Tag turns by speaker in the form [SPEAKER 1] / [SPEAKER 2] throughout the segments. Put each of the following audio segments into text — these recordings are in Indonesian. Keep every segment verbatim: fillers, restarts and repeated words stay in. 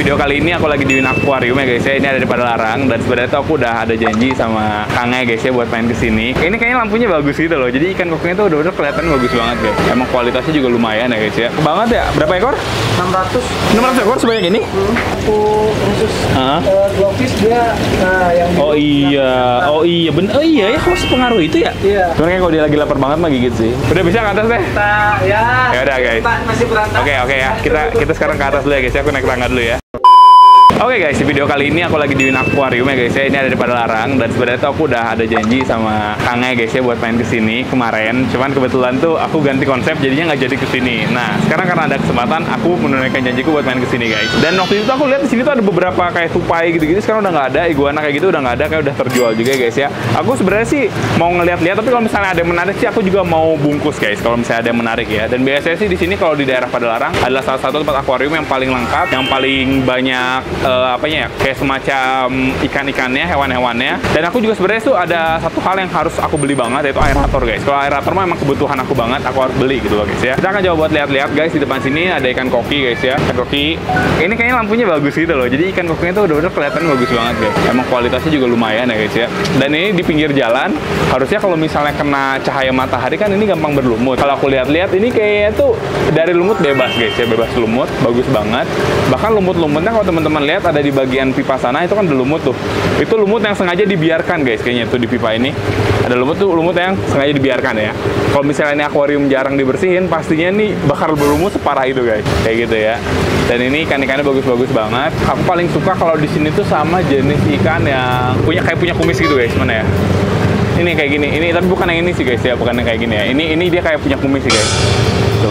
[SPEAKER 1] video kali ini aku lagi di akuarium ya guys ya. Ini ada di Padalarang dan sebenarnya tuh aku udah ada janji sama Kang ya guys ya buat main kesini. Ini kayaknya lampunya bagus gitu loh. Jadi ikan koknya tuh udah-udah kelihatan bagus banget guys. Emang kualitasnya juga lumayan ya guys ya. Banget ya. Berapa ekor?
[SPEAKER 2] enam ratus.
[SPEAKER 1] enam ratus ekor sebanyak ini?
[SPEAKER 2] Hmm. Aku khusus
[SPEAKER 1] uh,
[SPEAKER 2] dua piece dia nah, yang
[SPEAKER 1] oh iya, nah. oh iya, bener, oh iya ya, kok sepengaruh itu ya?
[SPEAKER 2] Iya.
[SPEAKER 1] Sebenarnya kalau dia lagi lapar banget mah gigit sih. Udah bisa ke atas deh?
[SPEAKER 2] Kita, ya.
[SPEAKER 1] Ya udah guys.
[SPEAKER 2] Kita masih berantak.
[SPEAKER 1] Oke okay, oke okay, ya. Kita kita sekarang ke atas dulu ya guys ya. Aku naik tangga dulu ya. Oke okay guys, di video kali ini aku lagi di akuarium ya guys ya. Ini ada di Padalarang dan sebenarnya tuh aku udah ada janji sama Kang ya guys ya buat main kesini kemarin. Cuman kebetulan tuh aku ganti konsep jadinya nggak jadi kesini. Nah sekarang karena ada kesempatan aku menunaikan janjiku buat main kesini guys. Dan waktu itu aku lihat di sini tuh ada beberapa kayak tupai gitu-gitu. Sekarang udah nggak ada, iguana kayak gitu udah nggak ada, kayak udah terjual juga ya guys ya. Aku sebenarnya sih mau ngeliat-liat, tapi kalau misalnya ada yang menarik sih aku juga mau bungkus guys. Kalau misalnya ada yang menarik ya. Dan biasanya sih di sini kalau di daerah Padalarang adalah salah satu tempat akuarium yang paling lengkap, yang paling banyak uh, apanya ya, kayak semacam ikan-ikannya, hewan-hewannya. Dan aku juga sebenarnya tuh ada satu hal yang harus aku beli banget, yaitu aerator guys. Kalau aerator mah emang kebutuhan aku banget, aku harus beli gitu loh guys ya. Kita akan coba buat lihat-lihat guys. Di depan sini ada ikan koki guys ya. Ikan koki ini kayaknya lampunya bagus gitu loh. Jadi ikan kokinya tuh udah-udah kelihatan bagus banget guys. Emang kualitasnya juga lumayan ya guys ya. Dan ini di pinggir jalan. Harusnya kalau misalnya kena cahaya matahari kan ini gampang berlumut. Kalau aku lihat-lihat ini kayaknya tuh dari lumut bebas guys ya, bebas lumut, bagus banget. Bahkan lumut-lumutnya kalau teman-teman lihat ada di bagian pipa sana itu kan ada lumut tuh. Itu lumut yang sengaja dibiarkan guys kayaknya tuh di pipa ini. Ada lumut tuh, lumut yang sengaja dibiarkan ya. Kalau misalnya ini akuarium jarang dibersihin, pastinya nih bakal berlumut separah itu guys. Kayak gitu ya. Dan ini ikan-ikannya bagus-bagus banget. Aku paling suka kalau di sini tuh sama jenis ikan yang punya kayak punya kumis gitu guys. Mana ya? Ini kayak gini. Ini tapi bukan yang ini sih guys ya, bukan yang kayak gini ya. Ini ini dia kayak punya kumis sih guys. Tuh.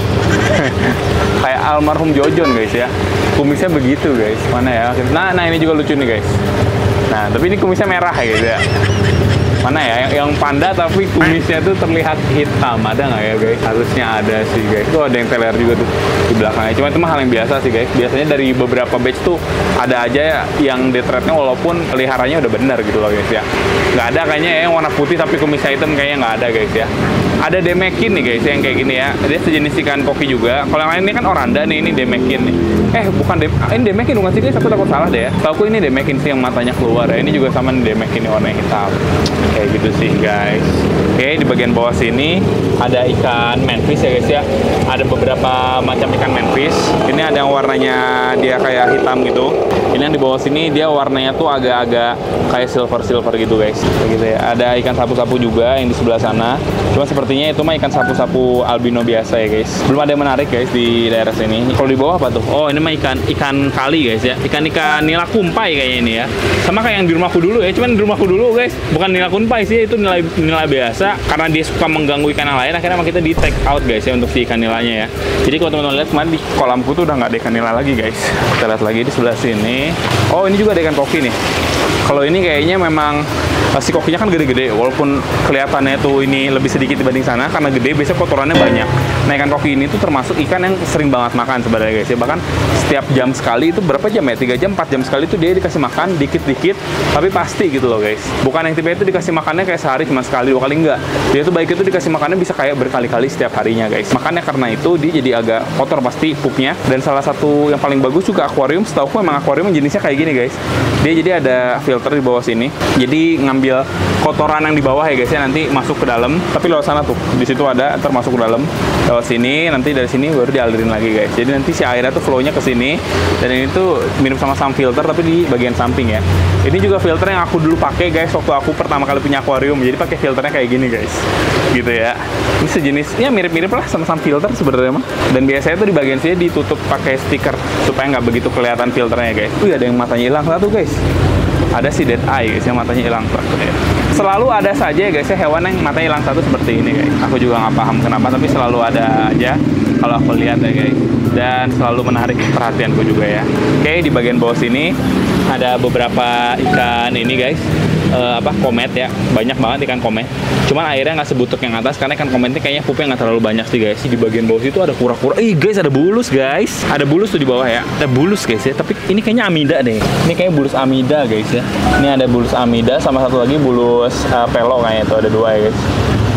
[SPEAKER 1] Kayak almarhum Jojon guys ya. Kumisnya begitu guys. Mana ya? Nah, nah ini juga lucu nih guys. Nah, tapi ini kumisnya merah ya guys ya. Mana ya? Yang, yang panda tapi kumisnya tuh terlihat hitam. Ada nggak ya guys? Harusnya ada sih guys. Tuh ada yang teler juga tuh di belakangnya. Cuma itu mah hal yang biasa sih guys. Biasanya dari beberapa batch tuh ada aja ya yang dead-rednya walaupun peliharanya udah benar gitu loh guys ya. Nggak ada kayaknya ya yang warna putih tapi kumisnya hitam, kayaknya nggak ada guys ya. Ada demekin nih guys yang kayak gini ya. Dia sejenis ikan koki juga. Kalau yang lain ini kan oranda nih, ini demekin nih. Eh bukan dem ini demekin bukan sih guys, aku takut salah deh ya. Tahu aku ini demekin sih yang matanya keluar ya. Ini juga sama nih demekin nih warna hitam. Kayak gitu sih guys. Oke, di bagian bawah sini ada ikan manfish ya guys ya. Ada beberapa macam ikan manfish. Ini ada yang warnanya dia kayak hitam gitu. Ini yang di bawah sini dia warnanya tuh agak-agak kayak silver-silver gitu guys. Kayak gitu ya. Ada ikan sapu-sapu juga yang di sebelah sana. Cuma sepertinya itu mah ikan sapu-sapu albino biasa ya guys. Belum ada yang menarik guys di daerah sini. Kalau di bawah apa tuh? Oh, ini mah ikan ikan kali guys ya. Ikan-ikan nila kumpai kayaknya ini ya. Sama kayak yang di rumahku dulu ya. Cuman di rumahku dulu guys, bukan nila kumpai sih, itu nila nila biasa. Karena dia suka mengganggu ikan yang lain, akhirnya kita di take out guys ya untuk si ikan nilanya ya. Jadi kalau teman-teman lihat kemarin di kolamku tuh udah nggak ada ikan nila lagi guys. Kita lihat lagi di sebelah sini. Oh, ini juga ada ikan koki nih. Kalau ini kayaknya memang si kokinya kan gede-gede, walaupun kelihatannya tuh ini lebih sedikit dibanding sana karena gede, biasanya kotorannya banyak. Nah, ikan koki ini tuh termasuk ikan yang sering banget makan sebenarnya guys ya. Bahkan setiap jam sekali itu berapa jam ya? tiga jam, empat jam sekali itu dia dikasih makan dikit-dikit, tapi pasti gitu loh guys. Bukan yang tipe itu dikasih makannya kayak sehari cuma sekali dua kali, enggak. Dia tuh baik itu dikasih makannya bisa kayak berkali-kali setiap harinya guys. Makanya karena itu dia jadi agak kotor pasti pupnya. Dan salah satu yang paling bagus juga akuarium, setauku emang akuarium jenisnya kayak gini guys. Dia jadi ada filter di bawah sini. Jadi ngambil kotoran yang di bawah ya guys ya, nanti masuk ke dalam. Tapi lewat sana tuh, di situ ada, ntar masuk ke dalam. Lewat sini, nanti dari sini baru dialirin lagi guys. Jadi nanti si airnya tuh flow-nya ke sini. Dan ini tuh mirip sama sam filter tapi di bagian samping ya. Ini juga filter yang aku dulu pakai guys waktu aku pertama kali punya akuarium. Jadi pakai filternya kayak gini guys. Gitu ya. Ini sejenisnya mirip-mirip lah sama sam filter sebenarnya mah. Dan biasanya tuh di bagian sini ditutup pakai stiker supaya nggak begitu kelihatan filternya guys. Wih, ada yang matanya hilang satu guys. Ada si dead eye guys yang matanya hilang satu ya. Selalu ada saja ya guys ya hewan yang matanya hilang satu seperti ini guys. Aku juga nggak paham kenapa, tapi selalu ada aja kalau aku lihat ya guys. Dan selalu menarik perhatianku juga ya. Oke, di bagian bawah sini ada beberapa ikan ini guys. Uh, apa komet ya, banyak banget ikan komet. Cuman airnya nggak sebutek yang atas karena ikan kometnya kayaknya pupnya nggak terlalu banyak sih guys. Di bagian bawah situ ada kura-kura. Ih guys, ada bulus guys. Ada bulus tuh di bawah ya. Ada bulus guys ya. Tapi ini kayaknya amida deh. Ini kayaknya bulus amida guys ya. Ini ada bulus amida sama satu lagi bulus uh, pelo kayaknya tuh ada dua ya guys.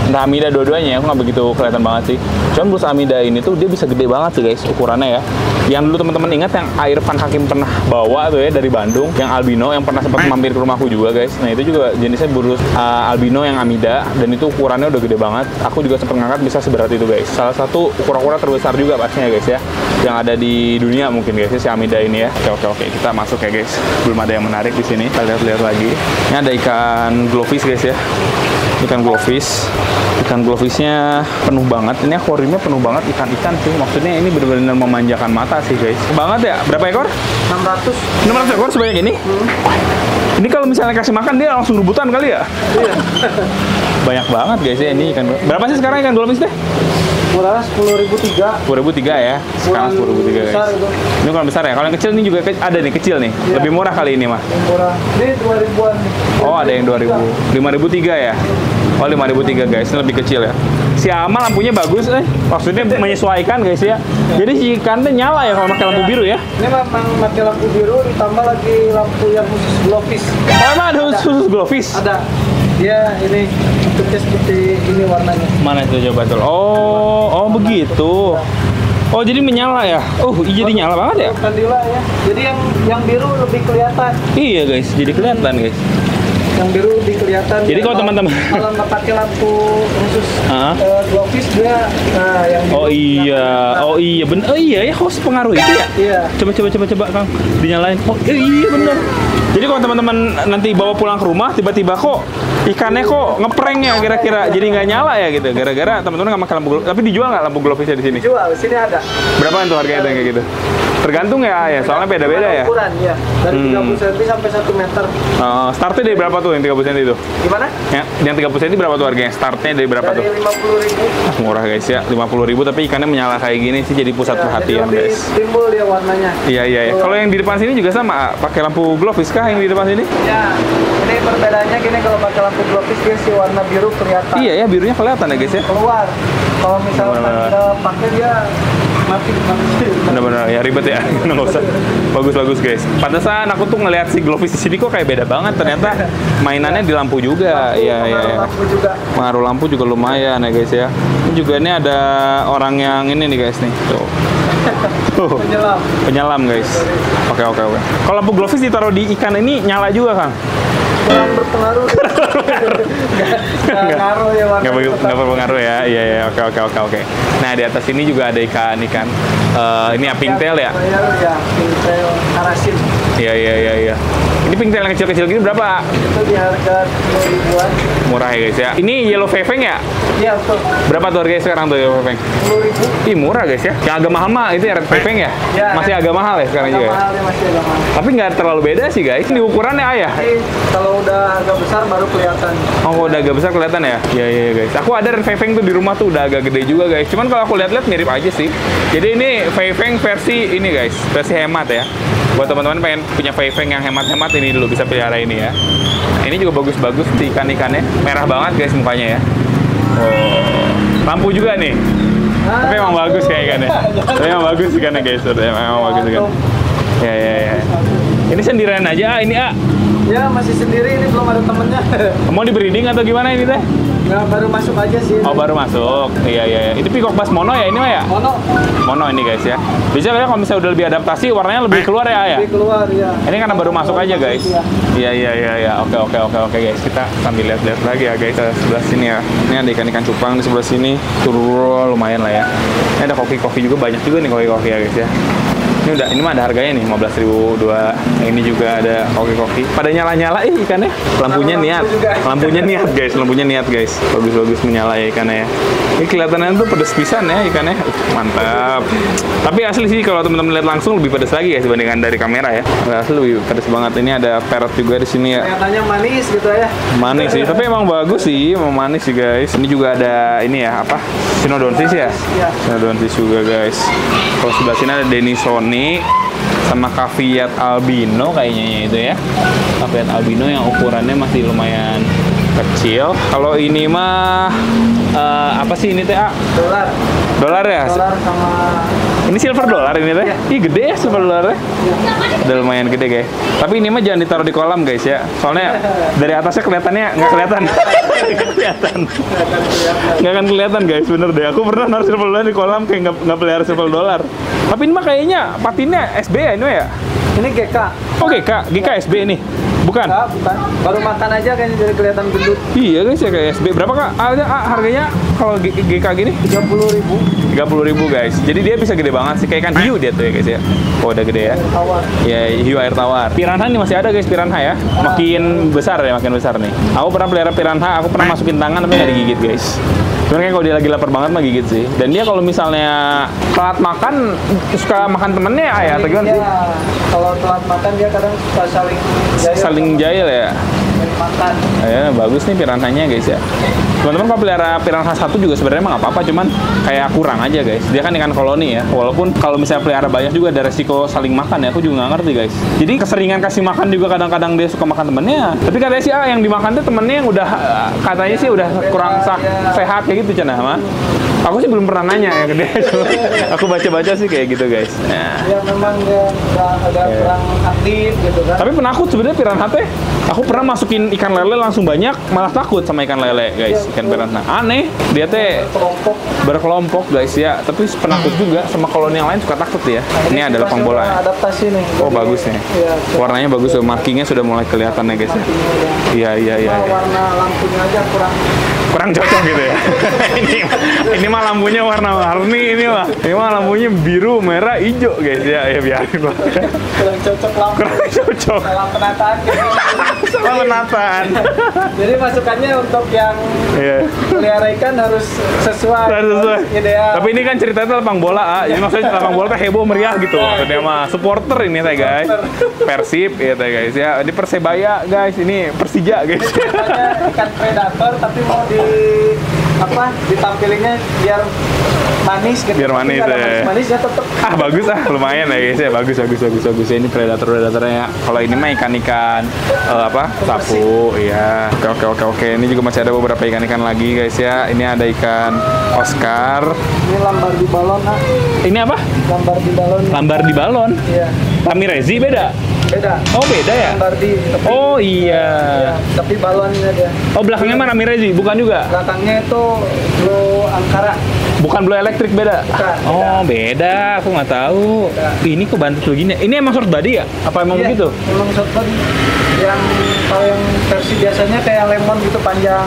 [SPEAKER 1] Entah Amida dua-duanya, aku nggak begitu kelihatan banget sih. Cuman Blue Amida ini tuh dia bisa gede banget sih guys ukurannya ya. Yang dulu teman-teman ingat yang Irfan Hakim pernah bawa tuh ya dari Bandung, yang albino yang pernah sempat mampir ke rumahku juga guys. Nah itu juga jenisnya Blue uh, albino yang Amida dan itu ukurannya udah gede banget. Aku juga sempat ngangkat bisa seberat itu guys. Salah satu kura-kura terbesar juga pastinya guys ya, yang ada di dunia mungkin guys ya, si Amida ini ya. Oke oke oke, kita masuk ya guys. Belum ada yang menarik di sini. Kita lihat-lihat lagi. Ini ada ikan glowfish guys ya. Ikan glowfish. Ikan glowfishnya penuh banget. Ini akuariumnya penuh banget ikan-ikan sih. Maksudnya ini benar-benar memanjakan mata sih guys. Banget ya. Berapa ekor?
[SPEAKER 2] enam ratus.
[SPEAKER 1] enam ratus ekor sebanyak ini? Hmm. Ini kalau misalnya kasih makan dia langsung rebutan kali ya?
[SPEAKER 2] Iya.
[SPEAKER 1] Banyak banget guys ya ini ikan. Berapa sih sekarang ikan glowfish deh?
[SPEAKER 2] Murah sepuluh ribu tiga.
[SPEAKER 1] sepuluh ribu tiga ya. Sekarang sepuluh ribu tiga guys. Itu. Ini kalau besar ya. Kalau yang kecil ini juga ada nih kecil nih. Ya. Lebih murah kali ini mah.
[SPEAKER 2] Murah. Ini dua ribuan.
[SPEAKER 1] Oh, ada yang dua ribu. lima ribu tiga ya. Oh, lima ribu tiga guys. Ini lebih kecil ya. Si Amal lampunya bagus eh. Maksudnya menyesuaikan guys ya. Jadi si ikan tuh nyala ya kalau pakai lampu biru ya.
[SPEAKER 2] Ini memang pakai lampu biru ditambah lagi lampu yang khusus glowfish.
[SPEAKER 1] Oh, emang ada khusus glowfish?
[SPEAKER 2] Ada. Dia ini bentuknya seperti ini warnanya.
[SPEAKER 1] Mana itu coba tuh? Oh, oh begitu. Oh jadi menyala ya? Oh jadi nyala banget ya?
[SPEAKER 2] Kandila ya. Jadi yang yang biru lebih kelihatan.
[SPEAKER 1] Iya guys, jadi kelihatan guys.
[SPEAKER 2] Yang biru lebih kelihatan.
[SPEAKER 1] Jadi kalau teman-teman
[SPEAKER 2] kalau nggak pakai lampu khusus
[SPEAKER 1] uh-huh.
[SPEAKER 2] uh, glowfish dia, nah yang biru.
[SPEAKER 1] Oh iya, oh iya bener. Oh iya ya, kok pengaruh itu ya?
[SPEAKER 2] Iya.
[SPEAKER 1] Coba coba coba coba Kang, dinyalain. Oh iya bener. Jadi kalau teman-teman nanti bawa pulang ke rumah, tiba-tiba kok ikannya kok ngeprank ya kira-kira, jadi nggak nyala ya gitu. Gara-gara teman-teman nggak pakai lampu glowfish. Tapi dijual nggak lampu glowfishnya di sini?
[SPEAKER 2] Dijual, di sini ada.
[SPEAKER 1] Berapaan tuh harganya tuh kayak gitu? Tergantung ya, ya soalnya beda-beda ya.
[SPEAKER 2] Ukuran ya, dari
[SPEAKER 1] hmm.
[SPEAKER 2] tiga puluh sentimeter sampai satu meter.
[SPEAKER 1] Uh, startnya dari berapa tuh yang tiga puluh sentimeter itu?
[SPEAKER 2] Gimana?
[SPEAKER 1] Ya, yang tiga puluh sentimeter berapa tuh harganya? Startnya dari berapa
[SPEAKER 2] dari
[SPEAKER 1] tuh?
[SPEAKER 2] lima puluh ribu.
[SPEAKER 1] Ah, murah guys ya, lima puluh ribu tapi ikannya menyala kayak gini sih jadi pusat
[SPEAKER 2] ya,
[SPEAKER 1] perhatian
[SPEAKER 2] jadi
[SPEAKER 1] guys.
[SPEAKER 2] Timbul dia warnanya.
[SPEAKER 1] Iya iya. iya. Kalau yang di depan sini juga sama, pakai lampu glowfish kah yang di depan sini?
[SPEAKER 2] Ya, ini perbedaannya gini kalau pakai lampu glowfish dia si warna biru kelihatan.
[SPEAKER 1] Iya ya, birunya kelihatan ya guys ya.
[SPEAKER 2] Keluar. Kalau misalnya kita pakai dia mati mati.
[SPEAKER 1] Bener-bener ya ribet ya, nggak usah. Bagus-bagus guys. Pantesan aku tuh ngelihat si glowfish di sini kok kayak beda banget. Ternyata mainannya di lampu juga. Iya iya. Ya.
[SPEAKER 2] Lampu juga.
[SPEAKER 1] Pengaruh lampu juga lumayan ya guys ya. Ini juga ini ada orang yang ini nih guys nih. Tuh. Tuh.
[SPEAKER 2] Penyelam.
[SPEAKER 1] Penyelam guys. Oke oke oke. Kalau lampu glowfish ditaruh di ikan ini nyala juga Kang?
[SPEAKER 2] Kurang berpengaruh. Nggak ngaruh ya warna.
[SPEAKER 1] Nggak berpengaruh ya. Iya iya oke oke oke oke. Nah di atas ini juga ada ikan ikan. Uh, ini ya pinktail ya?
[SPEAKER 2] Ya pinktail karasin.
[SPEAKER 1] Iya iya iya iya. Ini pinktail yang kecil-kecil gini berapa?
[SPEAKER 2] Itu di harga sepuluh ribuan.
[SPEAKER 1] Murah ya guys ya. Ini yellow feveng ya?
[SPEAKER 2] Iya betul.
[SPEAKER 1] Berapa tuh harganya sekarang tuh yellow feveng?
[SPEAKER 2] sepuluh ribu.
[SPEAKER 1] Ih murah guys ya. Yang agak mahal mah itu ya red feveng ya?
[SPEAKER 2] Ya?
[SPEAKER 1] Masih agak mahal ya sekarang
[SPEAKER 2] agak
[SPEAKER 1] juga.
[SPEAKER 2] Mahal ya masih agak mahal.
[SPEAKER 1] Tapi nggak terlalu beda sih guys. Di ukurannya ayah.
[SPEAKER 2] Jadi, kalau udah agak besar baru kelihatan.
[SPEAKER 1] Oh udah agak besar kelihatan ya? Iya iya guys. Aku ada red feveng tuh di rumah tuh udah agak gede juga guys. Cuman kalau aku lihat-lihat mirip aja sih. Jadi ini feveng versi ini guys, versi hemat ya. Buat teman-teman pengen punya feveng yang hemat-hemat ini dulu bisa pelihara ini ya. Nah, ini juga bagus-bagus di ikan-ikannya. Merah banget guys mukanya ya. Oh, lampu juga nih. Ah, tapi emang bagus kayak ikannya. Tapi emang bagus ikannya guys. Emang, emang bagus ikan. Ya ya ya. Ini sendirian aja ah, ini ah.
[SPEAKER 2] Ya masih sendiri ini belum ada temennya.
[SPEAKER 1] Mau di breeding atau gimana ini teh?
[SPEAKER 2] Nggak, baru masuk aja sih.
[SPEAKER 1] Oh baru masuk. Iya iya. Itu peacock bass mono ya ini mah ya?
[SPEAKER 2] Mono.
[SPEAKER 1] Mono ini guys ya. Bisa ya kalau misalnya udah lebih adaptasi warnanya lebih keluar ya ya.
[SPEAKER 2] Lebih keluar ya.
[SPEAKER 1] Ini karena baru masuk aja guys. Iya iya iya iya. Oke oke oke oke guys. Kita sambil lihat-lihat lagi ya guys. Ke sebelah sini ya. Ini ada ikan-ikan cupang di sebelah sini. Turun lumayan lah ya. Ini ada koki-koki juga banyak juga nih koki-koki ya guys ya. Ini udah, ini mah ada harganya nih, lima belas ribu dua. Ini juga ada koki-koki. Pada nyala-nyala ih ikannya. Lampunya niat. Lampunya niat guys, lampunya niat guys. Bagus-bagus menyala ya ikannya ya. Ini kelihatannya tuh pedes pisan ya ikannya. Mantap. Tapi asli sih kalau teman-teman lihat langsung lebih pedes lagi guys dibandingkan dari kamera ya. Asli lebih pedes banget. Ini ada parrot juga di sini ya.
[SPEAKER 2] Kelihatannya manis gitu ya.
[SPEAKER 1] Manis sih, tapi emang bagus sih, emang manis sih guys. Ini juga ada ini ya, apa? Cynodontis ya?
[SPEAKER 2] Iya.
[SPEAKER 1] Cynodontis juga guys. Kalau sebelah sini ada Denisoni sama Caveat albino kayaknya itu ya. Caveat albino yang ukurannya masih lumayan Kecil. Kalau ini mah uh, apa sih ini teh?
[SPEAKER 2] Dolar.
[SPEAKER 1] Dolar ya?
[SPEAKER 2] Dolar sama.
[SPEAKER 1] Ini silver dolar ini teh?
[SPEAKER 2] Ya.
[SPEAKER 1] Ih gede ya silver dolarnya. Ya. Udah lumayan gede guys. Tapi ini mah jangan ditaruh di kolam guys ya. Soalnya dari atasnya kelihatannya nggak kelihatan. Nggak kelihatan. Nggak akan kelihatan guys, bener deh. Aku pernah naruh silver dolar di kolam kayak nggak nggak pelihara silver dolar. Tapi ini mah kayaknya patinnya S B ya ini ya?
[SPEAKER 2] Ini G K.
[SPEAKER 1] Oh G K, G K S B ini. Bukan?
[SPEAKER 2] Enggak, bukan. Baru makan aja kayaknya jadi kelihatan gendut.
[SPEAKER 1] Iya guys ya kayak S B. Berapa kak? Ah, ah, harganya kalau G K gini?
[SPEAKER 2] tiga puluh ribu.
[SPEAKER 1] tiga puluh ribu guys. Jadi dia bisa gede banget sih. Kayak ikan hiu dia tuh ya guys ya. Oh udah gede ya.
[SPEAKER 2] Tawar.
[SPEAKER 1] Ya hiu air tawar. Piranha ini masih ada guys, piranha ya. Makin besar ya, makin besar nih. Aku pernah pelihara piranha, aku pernah masukin tangan tapi nggak digigit guys. Cuman kayak kalau dia lagi lapar banget mah gigit sih. Dan dia kalau misalnya telat makan, suka makan temennya ya atau gimana sih?
[SPEAKER 2] Ya, kalau telat makan dia kadang suka saling jahil.
[SPEAKER 1] Saling jahil ya?
[SPEAKER 2] Makan.
[SPEAKER 1] Ya, bagus nih piranhanya guys ya. Teman-teman kalau pelihara piranha satu juga sebenarnya emang nggak apa-apa, cuman kayak kurang aja guys. Dia kan ikan koloni ya. Walaupun kalau misalnya pelihara banyak juga ada resiko saling makan ya. Aku juga nggak ngerti guys. Jadi keseringan kasih makan juga kadang-kadang dia suka makan temennya. Tapi katanya sih ah, yang dimakan tuh temennya yang udah katanya sih udah kurang sah, sehat kayak gitu Cana mah. Aku sih belum pernah nanya ya ke dia. Aku baca-baca sih kayak gitu guys. Nah.
[SPEAKER 2] Ya memang dia agak yeah. kurang aktif gitu kan.
[SPEAKER 1] Tapi penakut sebenarnya piranha teh. Aku pernah masukin ikan lele langsung banyak, malah takut sama ikan lele guys, yeah, ikan piranha. Aneh, dia teh
[SPEAKER 2] berkelompok.
[SPEAKER 1] berkelompok guys ya. Tapi penakut juga sama koloni yang lain suka takut ya.
[SPEAKER 2] Nah,
[SPEAKER 1] ini ada lapang bola. Ya.
[SPEAKER 2] Adaptasi nih.
[SPEAKER 1] Oh
[SPEAKER 2] jadi,
[SPEAKER 1] bagus nih.
[SPEAKER 2] Ya,
[SPEAKER 1] warnanya bagus, markingnya sudah mulai kelihatan ya guys ya. Iya iya iya. Ya.
[SPEAKER 2] Warna lampunya aja kurang.
[SPEAKER 1] Kurang cocok gitu ya. ini ini mah lampunya warna-warni ini mah. Ini mah lampunya biru, merah, hijau guys ya. Ya biarin lah.
[SPEAKER 2] Kurang cocok lampu.
[SPEAKER 1] Kurang cocok.
[SPEAKER 2] Salah penataan gitu.
[SPEAKER 1] Salah penataan.
[SPEAKER 2] Jadi masukannya untuk yang
[SPEAKER 1] yeah.
[SPEAKER 2] pelihara ikan harus sesuai.
[SPEAKER 1] Harus sesuai.
[SPEAKER 2] Ideal.
[SPEAKER 1] Tapi ini kan ceritanya lapang bola, ah. Jadi maksudnya lapang bola teh heboh meriah gitu. Maksudnya mah supporter ini teh guys. Persib ya teh guys ya. Ini Persebaya guys, ini Persija guys.
[SPEAKER 2] Biasanya ikan predator tapi mau di apa ditampilinnya biar manis gitu.
[SPEAKER 1] Biar manis ya.
[SPEAKER 2] Manis, manis ya tetap.
[SPEAKER 1] Ah bagus ah, lumayan ya guys ya. Bagus bagus bagus bagus. Ini predator predatornya ya. Kalau ini mah ikan-ikan uh, apa? Sapu, iya. Oke oke oke oke. Ini juga masih ada beberapa ikan-ikan lagi guys ya. Ini ada ikan Oscar.
[SPEAKER 2] Ini lambar di balon ah.
[SPEAKER 1] Ini apa?
[SPEAKER 2] Lambar di balon.
[SPEAKER 1] Lambar di balon.
[SPEAKER 2] Iya.
[SPEAKER 1] Ramirezi beda.
[SPEAKER 2] Beda.
[SPEAKER 1] Oh beda ya?
[SPEAKER 2] Lambar di. Tapi,
[SPEAKER 1] oh iya.
[SPEAKER 2] iya. Tapi balonnya dia.
[SPEAKER 1] Oh belakangnya mana Ramirezi? Bukan juga?
[SPEAKER 2] Belakangnya itu Blue Ankara.
[SPEAKER 1] Bukan Blue Electric beda?
[SPEAKER 2] Bukan,
[SPEAKER 1] oh beda. Aku nggak tahu. Beda. Ini kok bantu begini. Ini emang short body ya? Apa emang
[SPEAKER 2] iya,
[SPEAKER 1] begitu?
[SPEAKER 2] Emang short body. Yang kalau yang versi biasanya kayak lemon gitu panjang.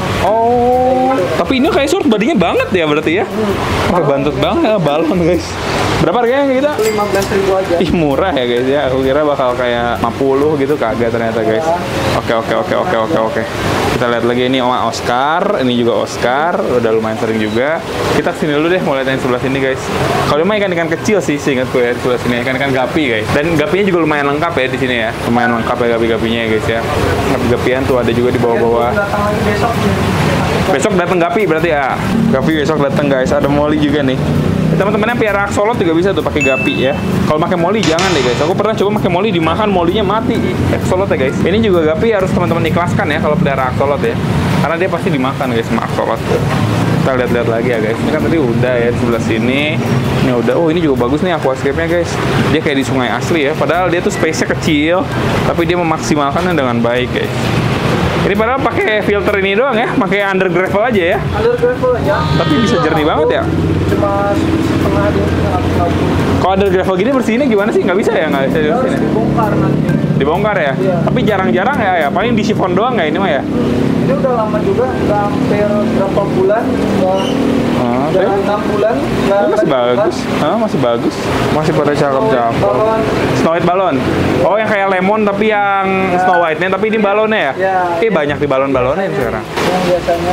[SPEAKER 1] Oh.
[SPEAKER 2] Gitu.
[SPEAKER 1] Tapi ini kayak short body-nya banget ya berarti ya? Hmm. Oke bantut banget ya, balon guys. Berapa harganya kita?
[SPEAKER 2] lima belas ribu aja.
[SPEAKER 1] Ih murah ya guys ya. Aku kira bakal kayak lima puluh gitu, kagak ternyata guys. Oke oke oke oke oke oke. Kita lihat lagi ini sama Oscar, ini juga Oscar, udah lumayan sering juga. Kita kesini dulu deh, mau lihat yang sebelah sini guys. Kalau emang ikan-ikan kecil sih, seingatku ya di sebelah sini ikan-ikan gapi guys. Dan gapinya juga lumayan lengkap ya di sini ya. Lumayan lengkap ya gapi-gapinya ya guys ya. Gapi-gapian tuh ada juga di bawah-bawah.
[SPEAKER 2] Datang lagi besok.
[SPEAKER 1] Besok datang gapi berarti ya. Gapi besok datang guys. Ada Molly juga nih. Teman-teman yang piara axolot juga bisa tuh pakai gapi ya. Kalau pakai Molly jangan deh guys. Aku pernah coba pakai Molly dimakan, Molly-nya mati axolot ya guys. Ini juga gapi harus teman-teman ikhlaskan ya kalau pelihara axolot ya. Karena dia pasti dimakan guys sama axolot. Kita lihat-lihat lagi ya guys. Ini kan tadi udah ya di sebelah sini. Ini udah. Oh ini juga bagus nih aquascape-nya guys. Dia kayak di sungai asli ya. Padahal dia tuh space-nya kecil, tapi dia memaksimalkannya dengan baik guys. Ini padahal pakai filter ini doang ya, pakai under gravel aja ya.
[SPEAKER 2] Under gravel aja.
[SPEAKER 1] Tapi bisa jernih banget ya.
[SPEAKER 2] Cuma setengah dia setengah.
[SPEAKER 1] Kalau under gravel gini bersihinnya gimana sih? Nggak bisa ya? Nggak bisa
[SPEAKER 2] Harus
[SPEAKER 1] bersihin.
[SPEAKER 2] dibongkar nanti.
[SPEAKER 1] Dibongkar ya?
[SPEAKER 2] Iya.
[SPEAKER 1] Tapi jarang-jarang ya, ya. Paling di sifon doang ya ini mah ya.
[SPEAKER 2] Ini udah lama juga, udah hampir berapa bulan, udah
[SPEAKER 1] Oh,
[SPEAKER 2] udah enam bulan.
[SPEAKER 1] oh, masih bagus, ah, masih bagus, masih pada cakep-cakep.
[SPEAKER 2] Balon.
[SPEAKER 1] Snow White balon. Oh yang kayak lemon tapi yang
[SPEAKER 2] Ya.
[SPEAKER 1] Snow White-nya, tapi ini balonnya ya?
[SPEAKER 2] Ya.
[SPEAKER 1] Eh banyak di balon-balonnya sekarang.
[SPEAKER 2] Yang biasanya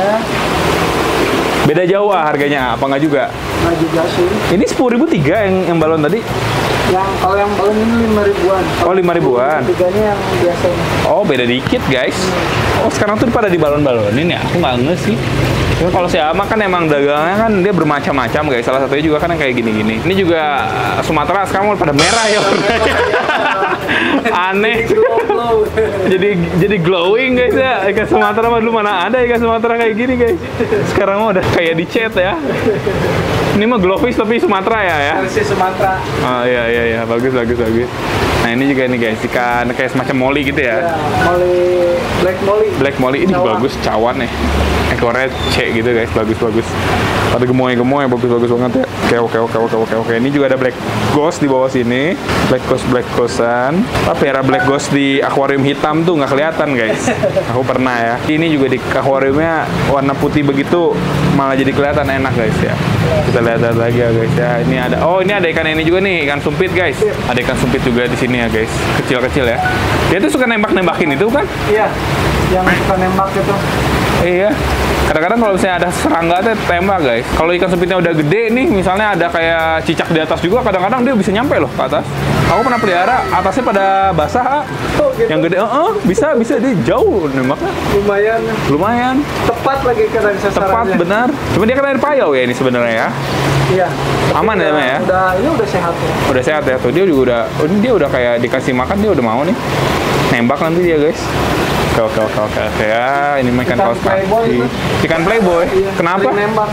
[SPEAKER 1] Beda jauh ah harganya, apa nggak juga?
[SPEAKER 2] nggak juga sih.
[SPEAKER 1] Ini sepuluh ribu tiga yang, yang balon tadi?
[SPEAKER 2] Yang kalau yang balon ini lima ribuan.
[SPEAKER 1] Oh lima ribuan.
[SPEAKER 2] Tiga ini yang biasanya.
[SPEAKER 1] Oh beda dikit guys. Oh sekarang tuh pada di balon-balonin ya? Aku nggak nge sih. Ya, kalau si Ama kan emang dagangnya kan dia bermacam-macam guys. Salah satunya juga kan yang kayak gini-gini. Ini juga uh, Sumatera sekarang pada merah ya warnanya. Aneh. jadi jadi glowing guys ya. Ikan Sumatera mah dulu mana ada ikan Sumatera kayak gini guys. Sekarang mah udah kayak dicat ya. Ini mah glowfish tapi Sumatera ya ya.
[SPEAKER 2] Versi Sumatera.
[SPEAKER 1] Oh iya iya iya bagus bagus bagus. Nah ini juga nih guys ikan kayak semacam molly gitu ya.
[SPEAKER 2] Ya, molly, black molly.
[SPEAKER 1] Black molly ini
[SPEAKER 2] Cawan.
[SPEAKER 1] bagus cawan nih. Ekornya C gitu guys, bagus-bagus. Ada gemoy-gemoy, bagus-bagus banget ya. Oke, oke, oke, oke, oke, oke. Ini juga ada black ghost di bawah sini. Black ghost, black ghostan. Tapi era black ghost di akuarium hitam tuh nggak kelihatan guys. Aku pernah ya. Ini juga di akuariumnya warna putih begitu, malah jadi kelihatan enak guys ya. Kita lihat lagi ya guys ya. Ini ada, oh ini ada ikan ini juga nih, ikan sumpit guys. Ada ikan sumpit juga di sini ya guys. Kecil-kecil ya. Dia tuh suka nembak-nembakin itu kan?
[SPEAKER 2] Iya, yang suka nembak itu.
[SPEAKER 1] Iya. Kadang-kadang kalau misalnya ada serangga teh tembak guys. Kalau ikan sumpitnya udah gede nih, misalnya ada kayak cicak di atas juga, kadang-kadang dia bisa nyampe loh ke atas. Aku pernah pelihara, atasnya pada basah.
[SPEAKER 2] Oh, gitu.
[SPEAKER 1] Yang gede, uh -uh, bisa bisa dia jauh nembaknya.
[SPEAKER 2] Lumayan.
[SPEAKER 1] Lumayan.
[SPEAKER 2] Tepat lagi kena sasarannya.
[SPEAKER 1] Tepat benar. Cuma dia kan air payau ya ini sebenarnya ya.
[SPEAKER 2] Iya.
[SPEAKER 1] Aman ya,
[SPEAKER 2] udah,
[SPEAKER 1] ya?
[SPEAKER 2] Udah, ini udah sehat ya.
[SPEAKER 1] Udah sehat ya tuh. Dia juga udah, oh, ini dia udah kayak dikasih makan dia udah mau nih. Nembak nanti dia guys. Oke oke oke oke oke ya ini ikan kaos kaki. Ikan playboy.
[SPEAKER 2] Iya,
[SPEAKER 1] Kenapa?
[SPEAKER 2] sering nembak.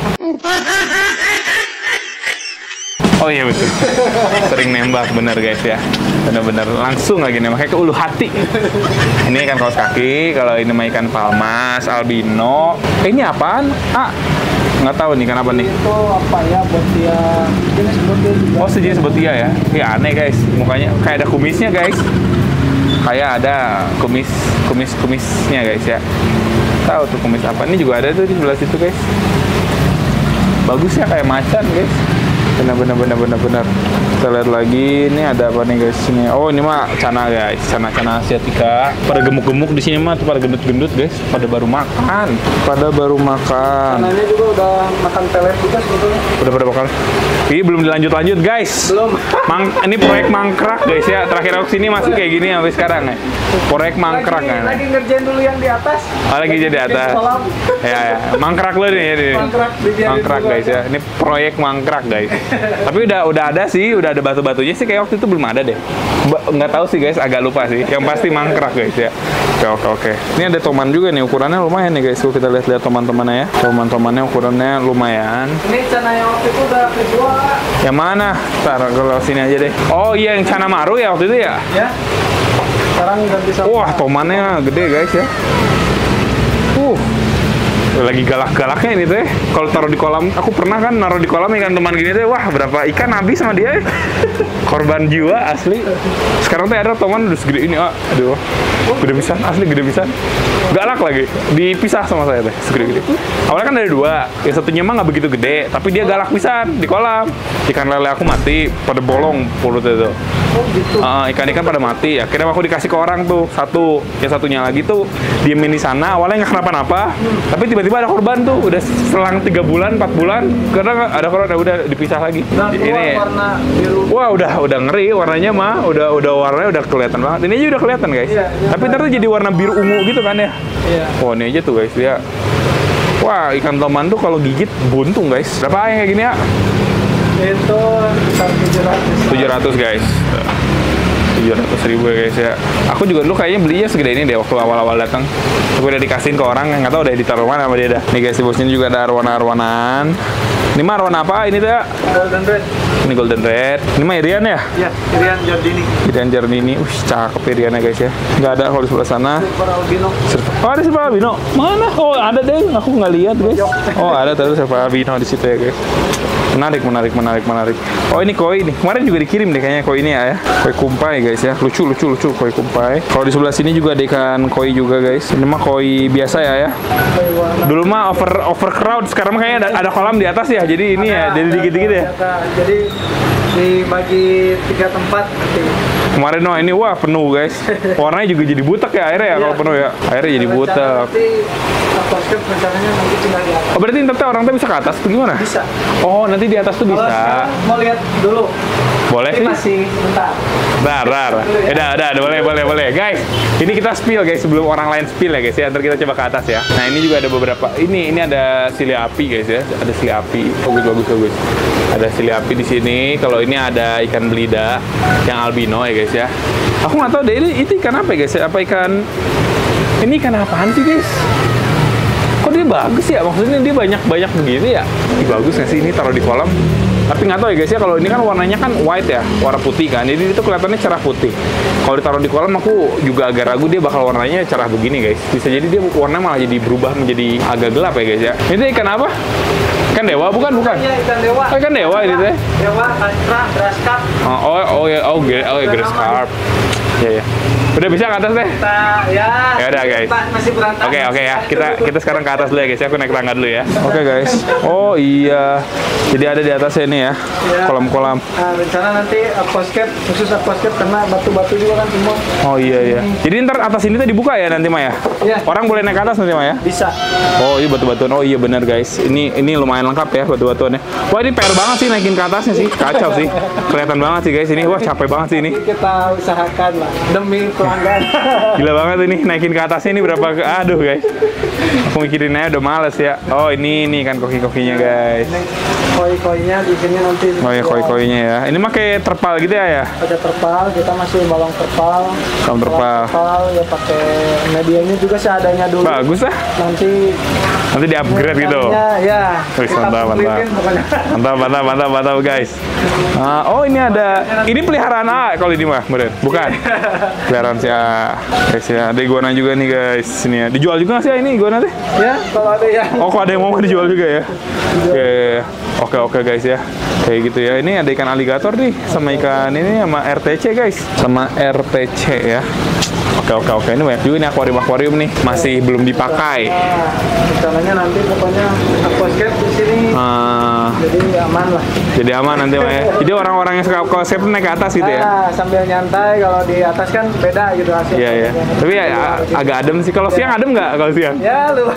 [SPEAKER 1] Oh iya betul. Sering nembak bener guys ya. Bener-bener langsung lagi nembaknya ke ulu hati. Ini ikan kaos kaki. Kalau ini mah ikan palmas, albino. Eh, ini apaan? Ah, nggak tahu nih ikan apa nih.
[SPEAKER 2] Itu apa ya buat dia? Jenis butia juga.
[SPEAKER 1] Oh sejenis betia ya. Iya aneh guys. Mukanya kayak ada kumisnya guys. Kayak ada kumis kumis kumisnya guys ya. Tahu tuh kumis apa? Ini juga ada tuh di sebelah situ guys. Bagus ya kayak macan guys. Benar benar benar benar benar. Kita lihat lagi ini ada apa nih guys ini. Oh ini mah cana guys, cana cana asiatica. Pada gemuk-gemuk di sini mah tuh pada gendut-gendut guys. Pada baru makan. Pada baru makan.
[SPEAKER 2] Kanannya juga udah makan pelet juga sebetulnya.
[SPEAKER 1] Udah pada bakal. Ini belum dilanjut-lanjut guys.
[SPEAKER 2] Belum.
[SPEAKER 1] Mang, ini proyek mangkrak guys ya. Terakhir aku sini masih kayak gini sampai sekarang ya. Proyek mangkrak
[SPEAKER 2] lagi,
[SPEAKER 1] kan.
[SPEAKER 2] lagi ngerjain dulu yang di atas.
[SPEAKER 1] Oh, lagi jadi atas. Ya, ya. Mangkrak lo nih ya. Nih.
[SPEAKER 2] Mangkrak, dibiarin
[SPEAKER 1] Mangkrak
[SPEAKER 2] dulu
[SPEAKER 1] guys
[SPEAKER 2] aja.
[SPEAKER 1] ya. Ini proyek mangkrak guys. Tapi udah udah ada sih, udah ada batu-batunya sih kayak waktu itu belum ada deh. Ba nggak tahu sih guys, agak lupa sih. Yang pasti mangkrak guys ya. Oke oke oke. Ini ada toman juga nih, ukurannya lumayan nih guys. Kalau kita lihat-lihat toman-tomannya ya. Toman-tomannya ukurannya lumayan.
[SPEAKER 2] Ini cana yang waktu itu udah kejual.
[SPEAKER 1] Yang mana? Ntar kalau sini aja deh. Oh iya yang Cana Maru ya waktu itu ya?
[SPEAKER 2] Ya. Sekarang ganti sama.
[SPEAKER 1] Wah tomannya gede guys ya. Uh. Lagi galak-galaknya ini teh. Kalau taruh di kolam, aku pernah kan naruh di kolam ikan teman gini teh. Wah berapa ikan habis sama dia. Korban jiwa asli. Sekarang teh ada toman udah segede ini. Ah, aduh. Gede pisan, asli gede pisan. Galak lagi. Dipisah sama saya teh, segede-gede. Awalnya kan ada dua. Yang satunya mah nggak begitu gede, tapi dia galak pisan di kolam. Ikan lele aku mati, pada bolong mulutnya tuh.
[SPEAKER 2] Oh gitu.
[SPEAKER 1] Uh, ikan-ikan pada mati. Akhirnya aku dikasih ke orang tuh satu. Yang satunya lagi tuh diemin di sana. Awalnya nggak kenapa-napa, hmm. tapi tiba-tiba ada korban tuh. Udah selang tiga bulan, empat bulan, karena ada korban udah dipisah lagi.
[SPEAKER 2] Nah,
[SPEAKER 1] ini
[SPEAKER 2] warna biru.
[SPEAKER 1] wah udah udah ngeri warnanya mah. Udah udah warnanya udah kelihatan banget. Ini aja udah kelihatan guys.
[SPEAKER 2] Iya, iya,
[SPEAKER 1] tapi ntar tuh jadi warna biru ungu gitu kan ya.
[SPEAKER 2] Iya.
[SPEAKER 1] Wah ini aja tuh guys dia. Wah ikan toman tuh kalau gigit buntung guys. Berapa yang kayak gini ya?
[SPEAKER 2] Itu sekitar tujuh ratus.
[SPEAKER 1] tujuh ratus guys. tujuh ratus ribu ya guys ya. Aku juga dulu kayaknya belinya segede ini deh waktu awal-awal datang. Aku udah dikasihin ke orang, nggak tahu udah ditaruh mana sama dia dah. Nih guys di bawah sini juga ada arwana-arwanaan. Ini mah arwana apa ini tuh?
[SPEAKER 2] Golden red.
[SPEAKER 1] Ini golden red. Ini mah Irian ya?
[SPEAKER 2] Iya, Irian Jardini.
[SPEAKER 1] Irian Jardini. Wih cakep Iriannya guys ya. Nggak ada kalau di sebelah sana.
[SPEAKER 2] Silver albino.
[SPEAKER 1] Oh ada silver albino. Mana? Oh ada deh. Aku nggak lihat guys. Oh ada tuh silver albino di situ ya guys. Menarik, menarik, menarik, menarik. Oh ini koi nih. Kemarin juga dikirim deh kayaknya koi ini ya. Koi kumpai guys ya. Lucu, lucu, lucu koi kumpai. Kalau di sebelah sini juga ada ikan koi juga guys. Ini mah koi biasa ya ya. Dulu mah over overcrowd. Sekarang mah kayaknya ada, ada kolam di atas ya. Jadi ini ya. Jadi dikit-dikit ya.
[SPEAKER 2] Jadi dibagi tiga tempat nanti.
[SPEAKER 1] Kemarin no ini wah penuh guys. Warnanya juga jadi butek ya airnya ya kalau penuh ya. Airnya jadi butek.
[SPEAKER 2] Nanti aquascape rencananya nanti tinggal di atas.
[SPEAKER 1] Oh berarti nanti orang tuh bisa ke atas tuh gimana?
[SPEAKER 2] Bisa.
[SPEAKER 1] Oh nanti di atas tuh
[SPEAKER 2] Kalau
[SPEAKER 1] bisa.
[SPEAKER 2] sekarang mau lihat dulu.
[SPEAKER 1] Boleh
[SPEAKER 2] Ini
[SPEAKER 1] sih.
[SPEAKER 2] masih sebentar.
[SPEAKER 1] Bentar, bentar. Udah, udah, udah, boleh, boleh, boleh. Guys, Ini kita spill guys, sebelum orang lain spill ya guys ya. Ntar kita coba ke atas ya. Nah ini juga ada beberapa. Ini ini ada sili api guys ya. Ada sili api. Bagus bagus bagus. Ada sili api di sini. Kalau ini ada ikan belida yang albino ya guys ya. Aku nggak tahu deh ini itu ikan apa ya guys ya. Apa ikan? Ini ikan apaan sih guys? Kok dia bagus ya? Maksudnya dia banyak-banyak begitu ya? Ih, bagus nggak sih ini taruh di kolam? Tapi nggak tahu ya guys ya, kalau ini kan warnanya kan white ya, warna putih kan. Jadi itu kelihatannya cerah putih. Kalau ditaruh di kolam aku juga agak ragu dia bakal warnanya cerah begini guys. Bisa jadi dia warna malah jadi berubah menjadi agak gelap ya guys ya. Ini ikan apa? Ikan dewa bukan? Bukan.
[SPEAKER 2] Iya, ikan dewa.
[SPEAKER 1] Oh, ikan dewa ini teh.
[SPEAKER 2] Dewa, kantra, grass carp.
[SPEAKER 1] Oh, oh, oh ya, oh, oh, ya, grass carp. Ya, ya. Udah bisa ke atas deh?
[SPEAKER 2] Kita, ya.
[SPEAKER 1] Ya udah guys.
[SPEAKER 2] Masih berantakan.
[SPEAKER 1] Oke, oke ya. Kita kita sekarang ke atas dulu ya guys. Aku naik tangga dulu ya. Oke guys. Oh iya. Jadi ada di atasnya ini ya. Kolam-kolam.
[SPEAKER 2] Nah, rencana nanti aquascape, khusus aquascape karena batu-batu juga kan semua.
[SPEAKER 1] Oh iya iya. Jadi ntar atas ini tuh dibuka ya nanti Maya?
[SPEAKER 2] Iya.
[SPEAKER 1] Orang boleh naik ke atas nanti Maya?
[SPEAKER 2] Bisa.
[SPEAKER 1] Oh iya batu-batuan. Oh iya benar guys. Ini ini lumayan lengkap ya batu-batuannya. Wah ini P R banget sih naikin ke atasnya sih. Kacau sih. Kelihatan banget sih guys ini. Wah capek banget sih ini.
[SPEAKER 2] Kita usahakan lah demi pelanggan.
[SPEAKER 1] Gila banget ini naikin ke atasnya ini berapa ke aduh guys. Aku mikirinnya udah males ya. Oh ini ini kan koki-kokinya guys.
[SPEAKER 2] Koi-koinya di sini nanti.
[SPEAKER 1] Oh ya koi-koinya ya. Ini mah kayak terpal gitu ya ya.
[SPEAKER 2] Ada terpal, kita masih balong terpal.
[SPEAKER 1] Balong terpal.
[SPEAKER 2] Terpal ya pakai medianya juga seadanya dulu.
[SPEAKER 1] Bagus ah.
[SPEAKER 2] Nanti
[SPEAKER 1] Nanti di upgrade gitu.
[SPEAKER 2] Ya.
[SPEAKER 1] Wih, mantap, mantap. Mantap, mantap, mantap, mantap guys. Uh, oh ini ada, ini peliharaan A kalau ini mah, bener? Bukan? Peliharaan si A. Guys ya, ada iguana juga nih guys. Ini ya. Dijual juga nggak sih ini iguana teh?
[SPEAKER 2] Ya, kalau ada ya.
[SPEAKER 1] Oh, kalau ada yang mau dijual juga ya? Oke, oke, oke guys ya. Kayak gitu ya. Ini ada ikan aligator nih, sama ikan ini sama R T C guys, sama R T C ya. Oke oke oke ini banyak juga nih akuarium akuarium nih masih belum dipakai.
[SPEAKER 2] Nah, rencananya nanti pokoknya aquascape di sini.
[SPEAKER 1] Uh,
[SPEAKER 2] jadi aman lah.
[SPEAKER 1] Jadi aman nanti Maya. Jadi orang-orang yang suka aquascape naik ke atas gitu ya.
[SPEAKER 2] Nah, sambil nyantai kalau di atas kan beda gitu hasilnya.
[SPEAKER 1] Iya iya. Tapi ya agak adem sih. Kalau siang adem nggak kalau siang?
[SPEAKER 2] Ya lu.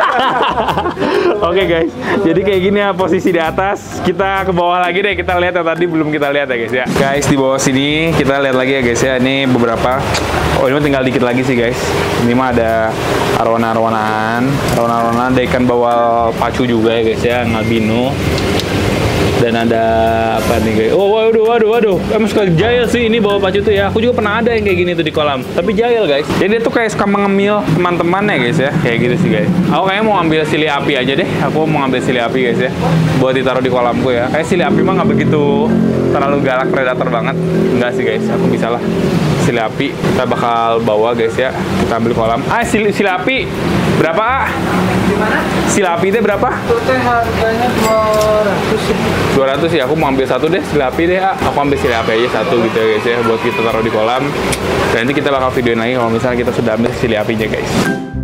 [SPEAKER 1] Oke guys. Jadi kayak gini ya posisi di atas. Kita ke bawah lagi deh. Kita lihat yang tadi belum kita lihat ya guys ya. Guys di bawah sini kita lihat lagi ya guys ya. Ini beberapa. Oh ini tinggal dikit lagi sih guys. Ini mah ada arwana-arwanaan, arwana-arwanaan, ada ikan bawal pacu juga ya guys ya, albino. Dan ada apa nih guys? Oh waduh waduh waduh, emang suka jahil sih ini bawal pacu tuh ya. Aku juga pernah ada yang kayak gini tuh di kolam, tapi jahil guys. Jadi dia tuh kayak suka mengemil teman-temannya guys ya, kayak gitu sih guys. Aku kayaknya mau ambil sili api aja deh. Aku mau ambil sili api guys ya, buat ditaruh di kolamku ya. Kayak sili api mah nggak begitu terlalu galak predator banget, enggak sih guys. Aku bisa lah. Sili api kita bakal bawa guys ya, kita ambil kolam. Ah sili, sili api berapa ah?
[SPEAKER 2] Gimana?
[SPEAKER 1] Sili api itu berapa?
[SPEAKER 2] Itu teh harganya dua ratus.
[SPEAKER 1] dua ratus ya, aku mau ambil satu deh sili api deh ah. Aku ambil sili api aja satu gitu ya guys ya, buat kita taruh di kolam. Dan nanti kita bakal videoin lagi kalau misalnya kita sudah ambil sili apinya guys.